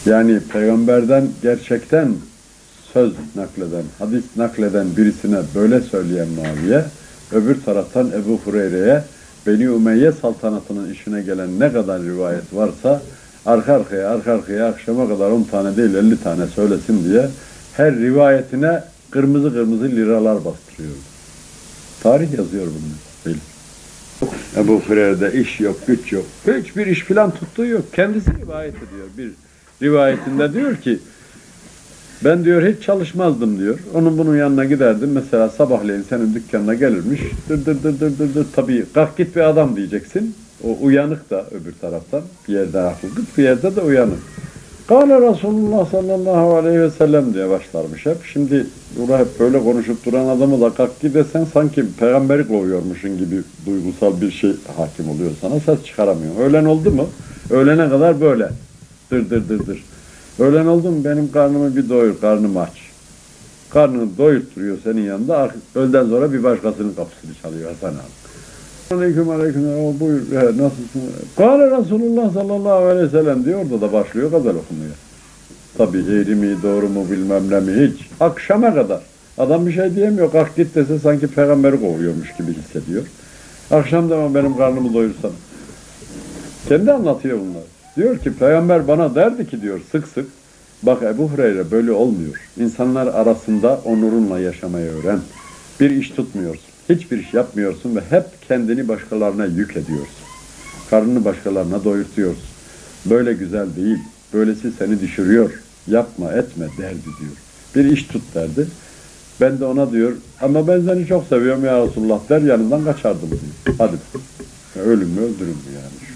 Yani peygamberden gerçekten söz nakleden, hadis nakleden birisine böyle söyleyen Muaviye, öbür taraftan Ebu Hureyre'ye Beni Umeyye saltanatının işine gelen ne kadar rivayet varsa arka arkaya akşama kadar 10 tane değil 50 tane söylesin diye her rivayetine kırmızı kırmızı liralar bastırıyor. Tarih yazıyor bunu. Ebu Hureyre'de iş yok, güç yok. Hiçbir iş filan tuttuğu yok. Kendisi rivayet ediyor. Bir rivayetinde diyor ki ben diyor hiç çalışmazdım diyor. Onun bunun yanına giderdim. Mesela sabahleyin senin dükkanına gelirmiş. Dır. Tabii kalk git bir adam diyeceksin. O uyanık da öbür taraftan. Bir yerde haklıdır, bir yerde de uyanık. Kâle Resulullah sallallahu aleyhi ve sellem diye başlarmış hep. Şimdi burada hep böyle konuşup duran adamı da kalk git desen sanki peygamberi kovuyormuşsun gibi duygusal bir şey hakim oluyor sana. Ses çıkaramıyorsun. Öğlen oldu mu? Öğlene kadar böyle. Dır. Öğlen oldu mu benim karnımı bir doyur, karnım aç. Karnını doyurtturuyor senin yanında. Öğleden sonra bir başkasının kapısını çalıyor Hasan abi. Aleyküm. Buyur. Nasılsın? Kâle Resulullah sallallahu aleyhi ve sellem diyor. Orada da başlıyor gazel okumaya. Tabii eğri mi, doğru mu bilmem ne mi hiç. Akşama kadar. Adam bir şey diyemiyor. Kalk git dese sanki peygamberi kovuyormuş gibi hissediyor. Akşam da benim karnımı doyursana. Kendi anlatıyor bunları. Diyor ki peygamber bana derdi ki diyor sık sık bak Ebu Hureyre böyle olmuyor. İnsanlar arasında onurunla yaşamayı öğren. Bir iş tutmuyorsun. Hiçbir iş yapmıyorsun ve hep kendini başkalarına yük ediyorsun. Karnını başkalarına doyurtuyorsun. Böyle güzel değil. Böylesi seni düşürüyor. Yapma etme derdi diyor. Bir iş tut derdi. Ben de ona diyor ama ben seni çok seviyorum ya Resulullah der yanından kaçardım diyor. Hadi ölüm mü öldürüm mü yani.